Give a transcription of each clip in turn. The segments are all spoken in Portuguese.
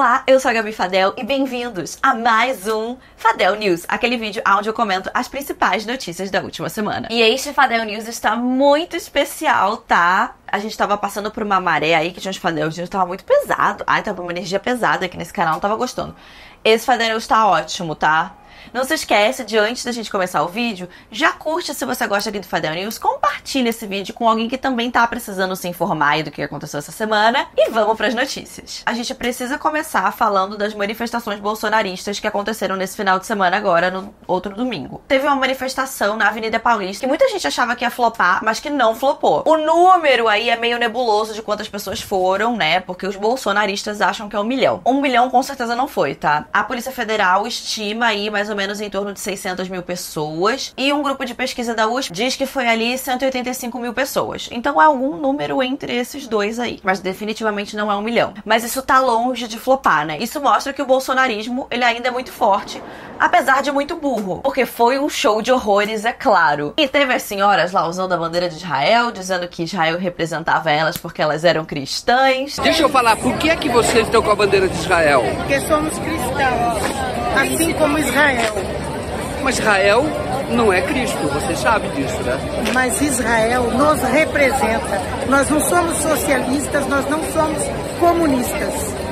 Olá, eu sou a Gabi Fadel e bem-vindos a mais um Fadel News, aquele vídeo onde eu comento as principais notícias da última semana. E este Fadel News está muito especial, tá? A gente tava passando por uma maré aí que tinha uns Fadel News, tava muito pesado. Ai, tava uma energia pesada aqui nesse canal, não tava gostando. Esse Fadel News tá ótimo, tá? Não se esquece de, antes da gente começar o vídeo, já curte se você gosta aqui do Fadel News, compartilha esse vídeo com alguém que também tá precisando se informar aí do que aconteceu essa semana e vamos pras notícias. A gente precisa começar falando das manifestações bolsonaristas que aconteceram nesse final de semana agora, no outro domingo. Teve uma manifestação na Avenida Paulista que muita gente achava que ia flopar, mas que não flopou. O número aí é meio nebuloso de quantas pessoas foram, né, porque os bolsonaristas acham que é 1 milhão. 1 milhão com certeza não foi, tá? A Polícia Federal estima aí mais ou menos em torno de 600 mil pessoas. E um grupo de pesquisa da USP diz que foi ali 185 mil pessoas. Então é algum número entre esses dois aí. Mas definitivamente não é 1 milhão. Mas isso tá longe de flopar, né? Isso mostra que o bolsonarismo, ele ainda é muito forte, apesar de muito burro. Porque foi um show de horrores, é claro. E teve as senhoras lá usando a bandeira de Israel, dizendo que Israel representava elas porque elas eram cristãs. Deixa eu falar, por que é que vocês estão com a bandeira de Israel? Porque somos cristãos, assim como Israel. Mas Israel não é Cristo, você sabe disso, né? Mas Israel nos representa. Nós não somos socialistas, nós não somos comunistas.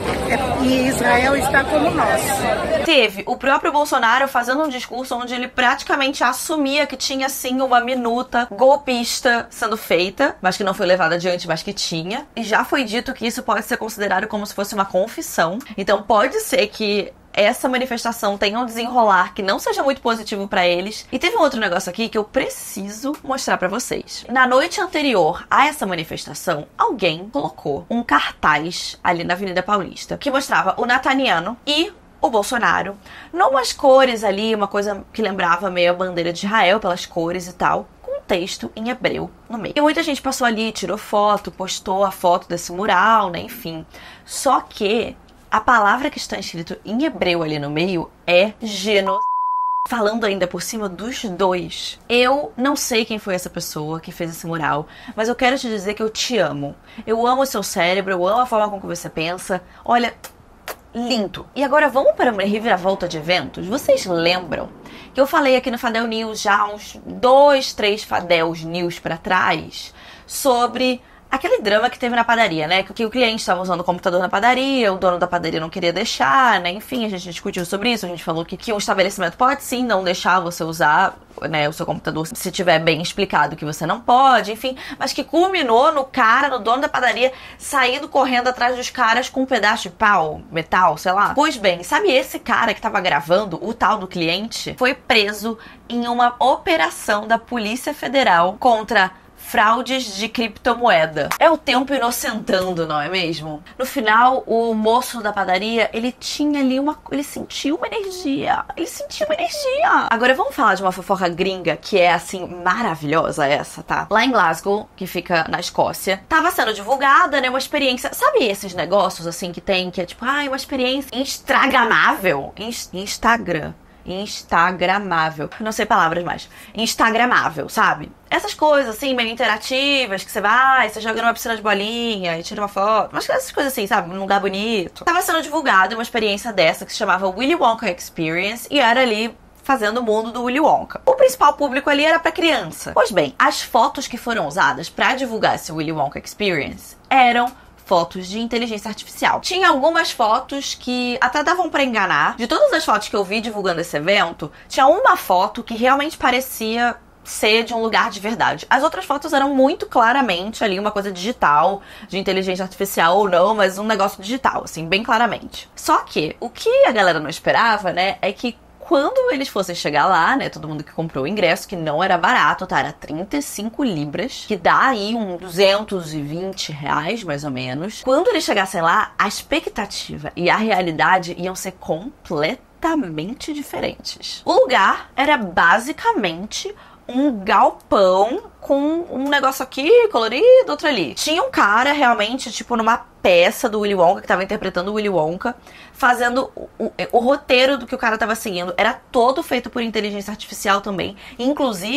E Israel está como nós. Teve o próprio Bolsonaro fazendo um discurso onde ele praticamente assumia que tinha sim uma minuta golpista sendo feita, mas que não foi levada adiante, mas que tinha. E já foi dito que isso pode ser considerado como se fosse uma confissão. Então pode ser que essa manifestação tenha um desenrolar que não seja muito positivo pra eles. E teve um outro negócio aqui que eu preciso mostrar pra vocês. Na noite anterior a essa manifestação, alguém colocou um cartaz ali na Avenida Paulista que mostrava o Netanyahu e o Bolsonaro numas cores ali, uma coisa que lembrava meio a bandeira de Israel pelas cores e tal, com um texto em hebreu no meio. E muita gente passou ali, tirou foto, postou a foto desse mural, né, enfim. Só que a palavra que está escrito em hebreu ali no meio é genocídio. Falando ainda por cima dos dois. Eu não sei quem foi essa pessoa que fez esse mural, mas eu quero te dizer que eu te amo. Eu amo o seu cérebro, eu amo a forma com que você pensa. Olha, lindo. E agora vamos para uma reviravolta de eventos. Vocês lembram que eu falei aqui no Fadel News já há uns 2, 3 Fadels News pra trás sobre aquele drama que teve na padaria, né? Que o cliente estava usando o computador na padaria, o dono da padaria não queria deixar, né? Enfim, a gente discutiu sobre isso, a gente falou que um estabelecimento pode sim não deixar você usar, né, o seu computador se tiver bem explicado que você não pode, enfim, mas que culminou no cara, no dono da padaria, saindo correndo atrás dos caras com um pedaço de pau, metal, sei lá. Pois bem, sabe esse cara que tava gravando, o tal do cliente, foi preso em uma operação da Polícia Federal contra fraudes de criptomoeda. É o tempo inocentando, não é mesmo? No final, o moço da padaria, ele tinha ali ele sentiu uma energia. Ele sentiu uma energia. Agora vamos falar de uma fofoca gringa que é, assim, maravilhosa essa, tá? Lá em Glasgow, que fica na Escócia, tava sendo divulgada, né, uma experiência... Sabe esses negócios, assim, que tem, que é tipo, uma experiência instagramável? Instagramável. Não sei palavras mais. Instagramável, sabe? Essas coisas, assim, meio interativas, que você joga numa piscina de bolinha e tira uma foto. Mas essas coisas assim, sabe? Num lugar bonito. Tava sendo divulgada uma experiência dessa que se chamava Willy Wonka Experience e era ali fazendo o mundo do Willy Wonka. O principal público ali era pra criança. Pois bem, as fotos que foram usadas pra divulgar esse Willy Wonka Experience eram fotos de inteligência artificial. Tinha algumas fotos que até davam pra enganar. De todas as fotos que eu vi divulgando esse evento, tinha uma foto que realmente parecia ser de um lugar de verdade. As outras fotos eram muito claramente ali uma coisa digital, de inteligência artificial ou não, mas um negócio digital, assim, bem claramente. Só que o que a galera não esperava, né, é que quando eles fossem chegar lá, né, todo mundo que comprou o ingresso, que não era barato, tá, era 35 libras, que dá aí uns 220 reais, mais ou menos. Quando eles chegassem lá, a expectativa e a realidade iam ser completamente diferentes. O lugar era basicamente um galpão com um negócio aqui colorido, outro ali. Tinha um cara realmente, tipo, numa peça do Willy Wonka, que tava interpretando o Willy Wonka, fazendo o roteiro do que o cara tava seguindo. Era todo feito por inteligência artificial também. Inclusive,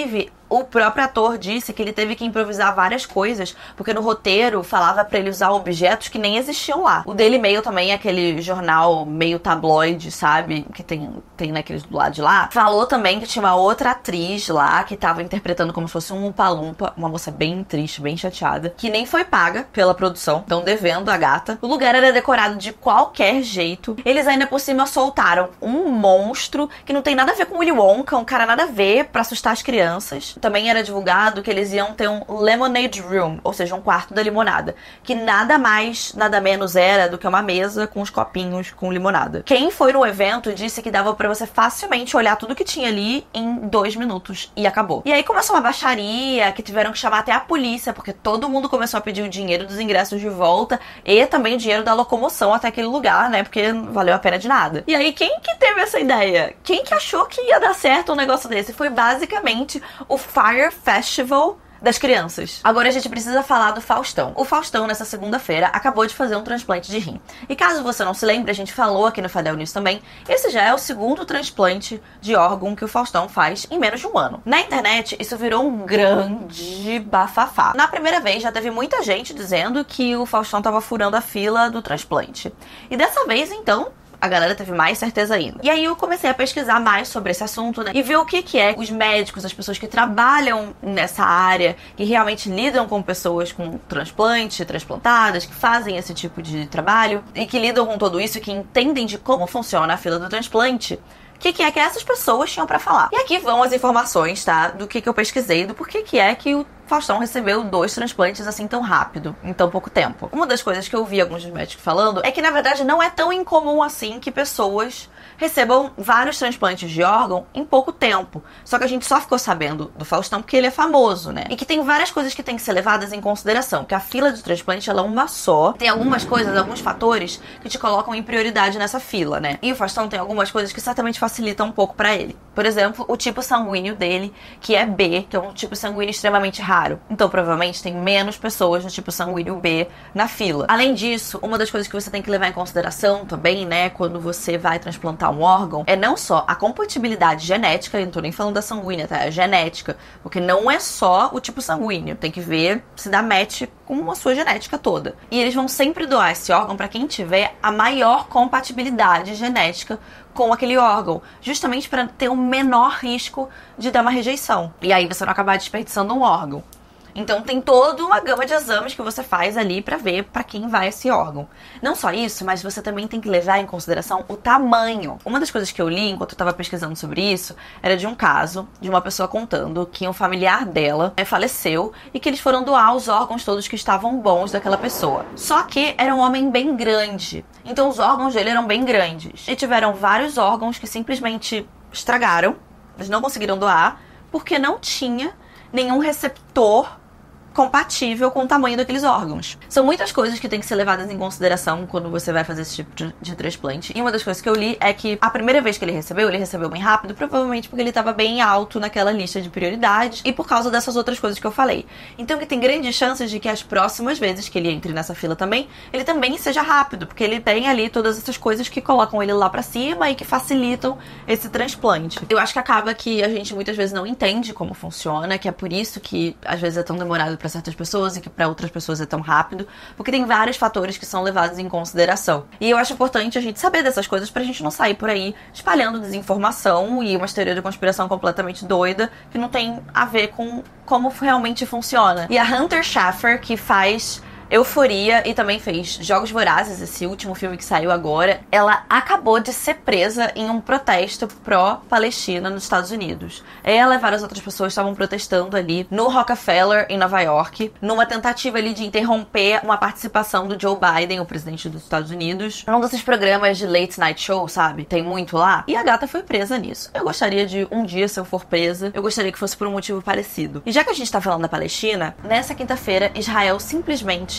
O próprio ator disse que ele teve que improvisar várias coisas, porque no roteiro falava pra ele usar objetos que nem existiam lá. O Daily Mail também, aquele jornal meio tabloide, sabe? Que tem naqueles do lado de lá. Falou também que tinha uma outra atriz lá, que tava interpretando como se fosse um Umpa-Lumpa, uma moça bem triste, bem chateada, que nem foi paga pela produção, estão devendo a gata. O lugar era decorado de qualquer jeito. Eles ainda por cima soltaram um monstro que não tem nada a ver com Willy Wonka, um cara nada a ver pra assustar as crianças. Também era divulgado que eles iam ter um Lemonade Room, ou seja, um quarto da limonada, que nada mais, nada menos era do que uma mesa com os copinhos com limonada. Quem foi no evento disse que dava pra você facilmente olhar tudo que tinha ali em 2 minutos e acabou. E aí começou uma baixaria, que tiveram que chamar até a polícia, porque todo mundo começou a pedir o dinheiro dos ingressos de volta e também o dinheiro da locomoção até aquele lugar, né, porque não valeu a pena de nada. E aí quem que teve essa ideia? Quem que achou que ia dar certo um negócio desse? Foi basicamente o Fire Festival das crianças. Agora a gente precisa falar do Faustão. O Faustão, nessa segunda-feira, acabou de fazer um transplante de rim. E caso você não se lembre, a gente falou aqui no Fadel News também, esse já é o segundo transplante de órgão que o Faustão faz em menos de um ano. Na internet, isso virou um grande bafafá. Na primeira vez, já teve muita gente dizendo que o Faustão tava furando a fila do transplante. E dessa vez, então, a galera teve mais certeza ainda. E aí eu comecei a pesquisar mais sobre esse assunto, né? E ver o que é os médicos, as pessoas que trabalham nessa área, que realmente lidam com pessoas com transplante, transplantadas, que fazem esse tipo de trabalho e que lidam com tudo isso, que entendem de como funciona a fila do transplante. O que é que essas pessoas tinham pra falar? E aqui vão as informações, tá? Do que eu pesquisei, do porquê que é que o Faustão recebeu 2 transplantes assim tão rápido, em tão pouco tempo. Uma das coisas que eu vi alguns médicos falando é que, na verdade, não é tão incomum assim que pessoas recebam vários transplantes de órgão em pouco tempo. Só que a gente só ficou sabendo do Faustão porque ele é famoso, né? E que tem várias coisas que tem que ser levadas em consideração, que a fila de transplante, ela é uma só. Tem algumas coisas, alguns fatores que te colocam em prioridade nessa fila, né? E o Faustão tem algumas coisas que certamente facilitam um pouco pra ele. Por exemplo, o tipo sanguíneo dele, que é B, que é um tipo sanguíneo extremamente raro. Então, provavelmente, tem menos pessoas do tipo sanguíneo B na fila. Além disso, uma das coisas que você tem que levar em consideração também, né, quando você vai transplantar um órgão, é não só a compatibilidade genética, eu não tô nem falando da sanguínea, tá? É genética, porque não é só o tipo sanguíneo, tem que ver se dá match com a sua genética toda. E eles vão sempre doar esse órgão pra quem tiver a maior compatibilidade genética com aquele órgão, justamente para ter um menor risco de dar uma rejeição. E aí você não acabar desperdiçando um órgão. Então tem toda uma gama de exames que você faz ali pra ver pra quem vai esse órgão. Não só isso, mas você também tem que levar em consideração o tamanho. Uma das coisas que eu li enquanto eu tava pesquisando sobre isso era de um caso de uma pessoa contando que um familiar dela faleceu e que eles foram doar os órgãos todos que estavam bons daquela pessoa. Só que era um homem bem grande, então os órgãos dele eram bem grandes. E tiveram vários órgãos que simplesmente estragaram, eles não conseguiram doar, porque não tinha nenhum receptor compatível com o tamanho daqueles órgãos. São muitas coisas que têm que ser levadas em consideração quando você vai fazer esse tipo de transplante. E uma das coisas que eu li é que a primeira vez que ele recebeu bem rápido, provavelmente porque ele estava bem alto naquela lista de prioridades e por causa dessas outras coisas que eu falei. Então que tem grandes chances de que as próximas vezes que ele entre nessa fila também, ele também seja rápido, porque ele tem ali todas essas coisas que colocam ele lá pra cima e que facilitam esse transplante. Eu acho que acaba que a gente muitas vezes não entende como funciona, que é por isso que às vezes é tão demorado pra certas pessoas e que para outras pessoas é tão rápido, porque tem vários fatores que são levados em consideração. E eu acho importante a gente saber dessas coisas pra gente não sair por aí espalhando desinformação e uma teoria de conspiração completamente doida que não tem a ver com como realmente funciona. E a Hunter Schafer, que faz Euforia e também fez Jogos Vorazes, esse último filme que saiu agora, ela acabou de ser presa em um protesto pró-Palestina nos Estados Unidos. Ela e várias outras pessoas estavam protestando ali no Rockefeller, em Nova York, numa tentativa ali de interromper uma participação do Joe Biden, o presidente dos Estados Unidos, num desses programas de late night show, sabe? Tem muito lá. E a gata foi presa nisso. Eu gostaria de, um dia, se eu for presa, eu gostaria que fosse por um motivo parecido. E já que a gente tá falando da Palestina, nessa quinta-feira, Israel simplesmente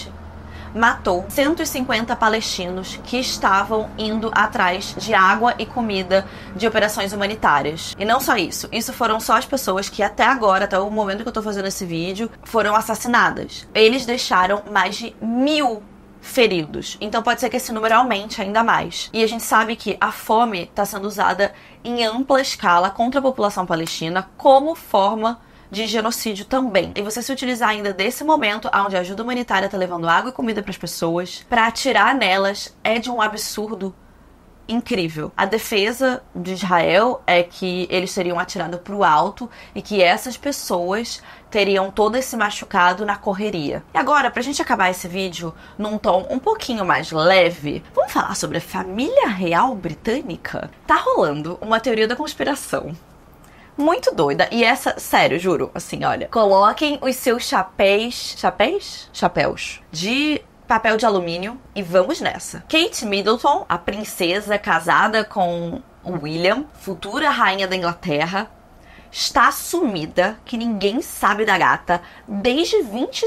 matou 150 palestinos que estavam indo atrás de água e comida de operações humanitárias. E não só isso, isso foram só as pessoas que até agora, até o momento que eu tô fazendo esse vídeo, foram assassinadas. Eles deixaram mais de 1000 feridos. Então pode ser que esse número aumente ainda mais. E a gente sabe que a fome está sendo usada em ampla escala contra a população palestina como forma de genocídio também. E você se utilizar ainda desse momento onde a ajuda humanitária tá levando água e comida para as pessoas, para atirar nelas, é de um absurdo incrível. A defesa de Israel é que eles teriam atirado pro alto e que essas pessoas teriam todo esse machucado na correria. E agora, pra gente acabar esse vídeo num tom um pouquinho mais leve, vamos falar sobre a família real britânica? Tá rolando uma teoria da conspiração muito doida. E essa, sério, juro, assim, olha, coloquem os seus chapéus de papel de alumínio e vamos nessa. Kate Middleton, a princesa casada com o William, futura rainha da Inglaterra, está sumida, que ninguém sabe da gata, desde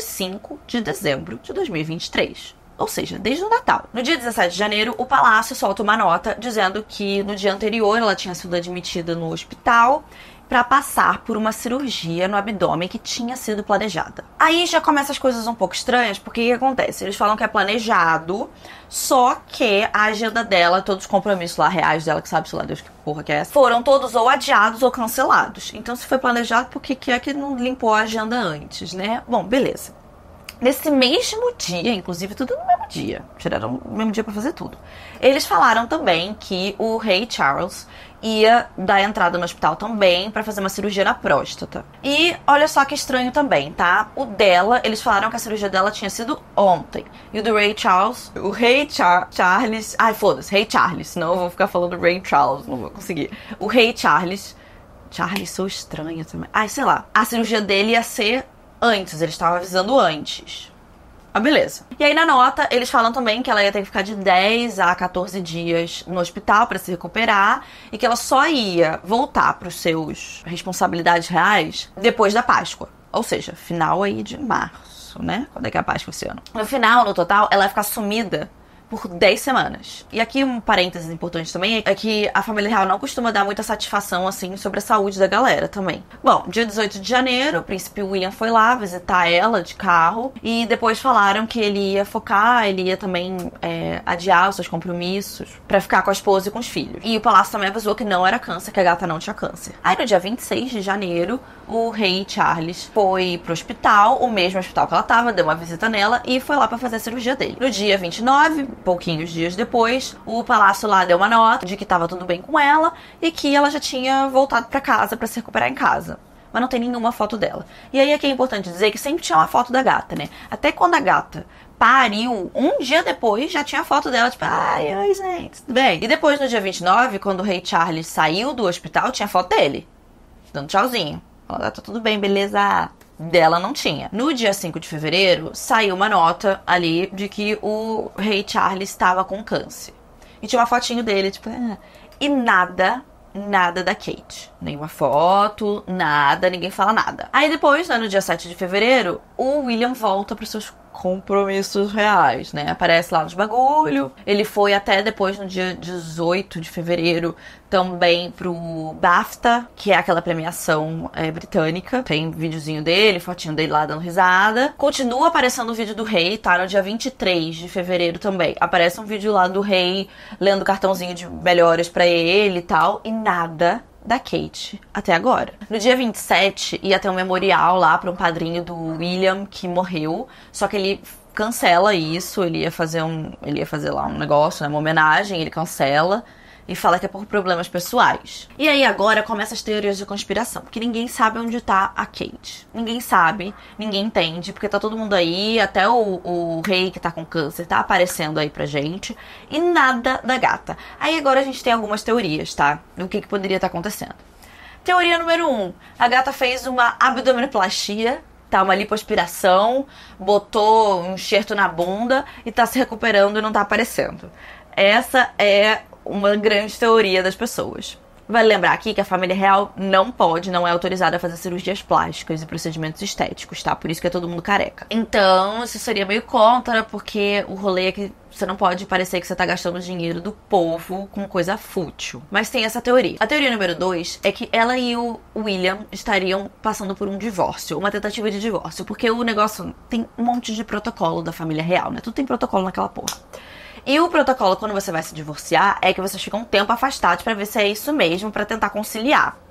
25 de dezembro de 2023. Ou seja, desde o Natal. No dia 17 de janeiro, o palácio solta uma nota dizendo que no dia anterior ela tinha sido admitida no hospital para passar por uma cirurgia no abdômen que tinha sido planejada. Aí já começam as coisas um pouco estranhas, porque o que acontece? Eles falam que é planejado, só que a agenda dela, todos os compromissos lá reais dela, que sabe-se lá Deus que porra que é essa, foram todos ou adiados ou cancelados. Então se foi planejado, por que é que não limpou a agenda antes, né? Bom, beleza. Nesse mesmo dia, inclusive tudo no mesmo dia, tiraram o mesmo dia pra fazer tudo, eles falaram também que o rei Charles ia dar entrada no hospital também pra fazer uma cirurgia na próstata. E olha só que estranho também, tá? O dela, eles falaram que a cirurgia dela tinha sido ontem. E o do rei Charles, o rei Charles... Ai, foda-se, rei Charles, senão eu vou ficar falando rei Charles, não vou conseguir. O rei Charles sou estranha também. Ai, sei lá. A cirurgia dele ia ser antes, eles estavam avisando antes. Ah, beleza. E aí na nota, eles falam também que ela ia ter que ficar de 10 a 14 dias no hospital pra se recuperar e que ela só ia voltar pros seus responsabilidades reais depois da Páscoa. Ou seja, final aí de março, né? Quando é que é a Páscoa esse ano? No final, no total, ela ia ficar sumida por 10 semanas. E aqui um parênteses importante também é que a família real não costuma dar muita satisfação, assim, sobre a saúde da galera também. Bom, dia 18 de janeiro, o príncipe William foi lá visitar ela de carro e depois falaram que ele ia focar, ele ia também adiar os seus compromissos pra ficar com a esposa e com os filhos. E o palácio também avisou que não era câncer, que a gata não tinha câncer. Aí no dia 26 de janeiro, o rei Charles foi pro hospital, o mesmo hospital que ela tava, deu uma visita nela e foi lá pra fazer a cirurgia dele. No dia 29, pouquinhos dias depois, o palácio lá deu uma nota de que tava tudo bem com ela e que ela já tinha voltado pra casa pra se recuperar em casa. Mas não tem nenhuma foto dela. E aí é que é importante dizer que sempre tinha uma foto da gata, né? Até quando a gata pariu, um dia depois já tinha foto dela, tipo, ai, oi, gente, tudo bem? E depois, no dia 29, quando o rei Charles saiu do hospital, tinha foto dele, dando tchauzinho. Ela, tá tudo bem, beleza? Dela não tinha. No dia 5 de fevereiro, saiu uma nota ali de que o rei Charles estava com câncer. E tinha uma fotinho dele, tipo... E nada da Kate. Nenhuma foto, nada, ninguém fala nada. Aí depois, né, no dia 7 de fevereiro, o William volta para os seus compromissos reais, né? Aparece lá nos bagulho. Ele foi até depois, no dia 18 de fevereiro, também pro BAFTA, que é aquela premiação britânica. Tem videozinho dele, fotinho dele lá dando risada. Continua aparecendo o vídeo do rei, tá? No dia 23 de fevereiro também. Aparece um vídeo lá do rei lendo cartãozinho de melhoras pra ele e tal. E nada da Kate até agora. No dia 27 ia ter um memorial lá para um padrinho do William que morreu, só que ele cancela isso, ele ia fazer lá um negócio, né, uma homenagem, ele cancela e fala que é por problemas pessoais. E aí agora começam as teorias de conspiração, porque ninguém sabe onde tá a Kate. Ninguém sabe, ninguém entende, porque tá todo mundo aí, até o rei que tá com câncer tá aparecendo aí pra gente, e nada da gata. Aí agora a gente tem algumas teorias, tá? Do que poderia estar acontecendo. Teoria número 1. A gata fez uma abdominoplastia, tá? Uma lipoaspiração, botou um enxerto na bunda e tá se recuperando e não tá aparecendo. Essa é uma grande teoria das pessoas. Vale lembrar aqui que a família real não é autorizada a fazer cirurgias plásticas e procedimentos estéticos, tá? Por isso que é todo mundo careca. Então, isso seria meio contra, porque o rolê é que você não pode parecer que você tá gastando dinheiro do povo com coisa fútil. Mas tem essa teoria. A teoria número 2 é que ela e o William estariam passando por um divórcio, uma tentativa de divórcio, porque o negócio tem um monte de protocolo da família real, né? Tudo tem protocolo naquela porra. E o protocolo, quando você vai se divorciar, é que vocês ficam um tempo afastados pra ver se é isso mesmo, pra tentar conciliar.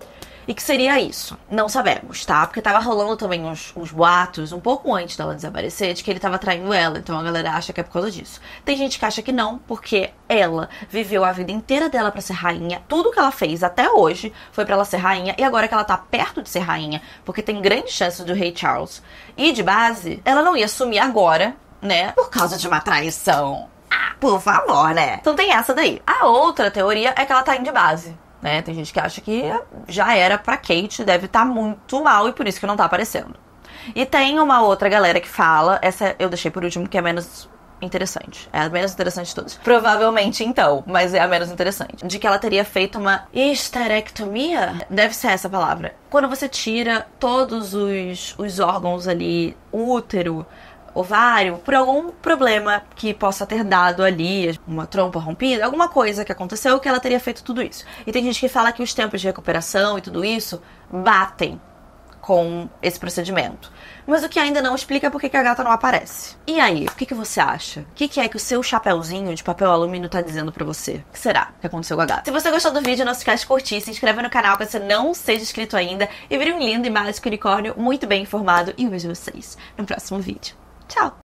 E que seria isso? Não sabemos, tá? Porque tava rolando também uns boatos, um pouco antes dela desaparecer, de que ele tava traindo ela. Então a galera acha que é por causa disso. Tem gente que acha que não, porque ela viveu a vida inteira dela pra ser rainha. Tudo que ela fez até hoje foi pra ela ser rainha. E agora que ela tá perto de ser rainha, porque tem grandes chances do rei Charles e de base, ela não ia sumir agora, né? Por causa de uma traição. Ah, por favor, né? Então tem essa daí. A outra teoria é que ela tá indo de base, né? Tem gente que acha que já era pra Kate, deve estar muito mal e por isso que não tá aparecendo. E tem uma outra galera que fala, essa eu deixei por último, que é menos interessante. É a menos interessante de todas. Provavelmente então, mas é a menos interessante. De que ela teria feito uma histerectomia? Deve ser essa palavra. Quando você tira todos os órgãos ali, útero, ovário, por algum problema que possa ter dado ali, uma trompa rompida, alguma coisa que aconteceu que ela teria feito tudo isso. E tem gente que fala que os tempos de recuperação e tudo isso batem com esse procedimento. Mas o que ainda não explica é por que a gata não aparece. E aí, o que você acha? O que é que o seu chapéuzinho de papel alumínio tá dizendo pra você? O que será que aconteceu com a gata? Se você gostou do vídeo, não se esquece de curtir, se inscreve no canal caso você não seja inscrito ainda e vire um lindo e mágico unicórnio muito bem informado. E eu vejo vocês no próximo vídeo. Tchau!